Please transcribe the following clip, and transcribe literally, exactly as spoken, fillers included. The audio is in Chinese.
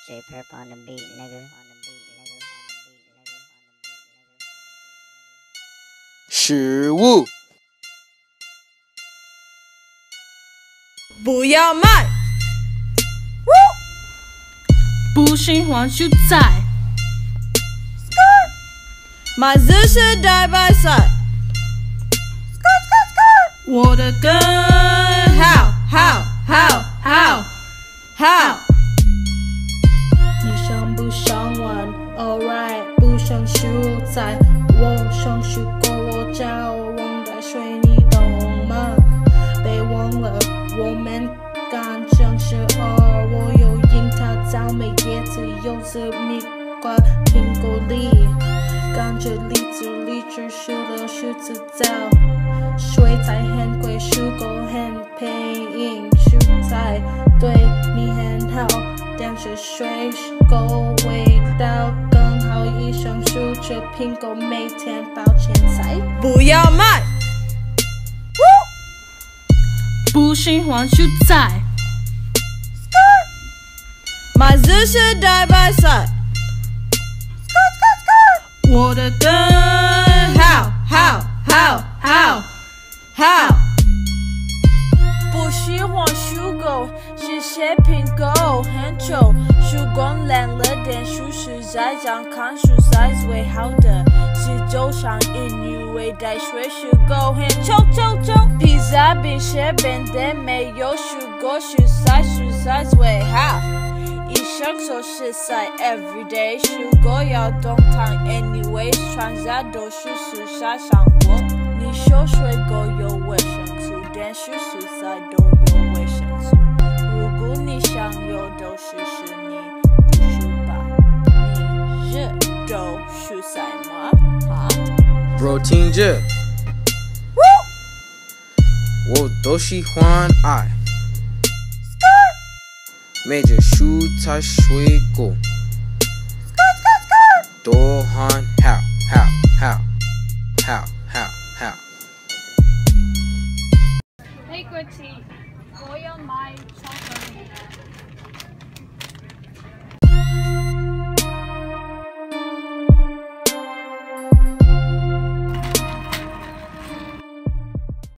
J Purp on the beat, nigga. 食物不要卖，不喜欢蔬菜，买这些代白菜，我的歌好好好好好，你想不想玩 ？Alright， 不想蔬菜，我想蔬果，我叫王大水，你懂吗？别忘了，我们刚正十二，我有樱桃、草莓、椰子、柚子、蜜瓜、苹果、梨，甘蔗、荔枝、荔枝、石榴、柿子、枣。水菜很贵，蔬果很便宜，蔬菜对你很好，但是水果味道更好。以上蔬吃苹果，每天包钱财，不要卖。不喜欢蔬菜，买这些代白菜，我的歌好好好好好。不喜欢蔬果，谢谢苹果很久，蔬果烂了点，蔬食在长看蔬菜最好的，是就像英语味带水，蔬果很臭臭臭。披萨饼馅饼的没有蔬果，蔬菜蔬菜最好。一享受食材 everyday， 蔬果要动糖 anyways， 穿啥都是蔬菜上我。你说水果有维生素，但是蔬菜都有维生素。如果你想有都是是你不是吧？你是都蔬菜吗？哈 ，protein 这，我都喜欢爱。每种蔬菜水果都很好，好，好，好。